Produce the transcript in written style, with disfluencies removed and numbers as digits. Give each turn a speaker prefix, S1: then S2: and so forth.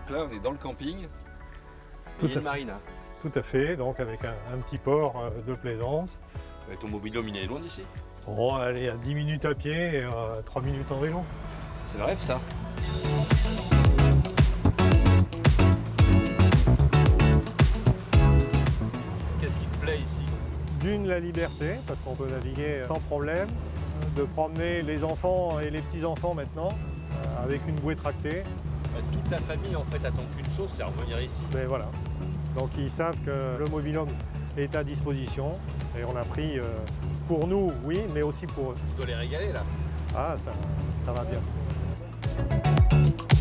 S1: Donc là, on est dans le camping.
S2: Tout
S1: Il y a
S2: à
S1: une
S2: fait.
S1: marina.
S2: Tout à fait, donc avec un petit port de plaisance.
S1: Ton mobil-home, il est loin d'ici.
S2: Oh, allez, à 10 minutes à pied et 3 minutes en vélo.
S1: C'est le rêve, ça. Qu'est-ce qui te plaît ici?
S2: D'une, la liberté, parce qu'on peut naviguer sans problème, de promener les enfants et les petits-enfants maintenant, avec une bouée tractée.
S1: Toute la famille, en fait, attend qu'une chose, c'est revenir ici.
S2: Mais voilà. Donc ils savent que le mobil-home est à disposition et on a pris pour nous, oui, mais aussi pour eux.
S1: Tu dois les régaler, là.
S2: Ah, ça va bien.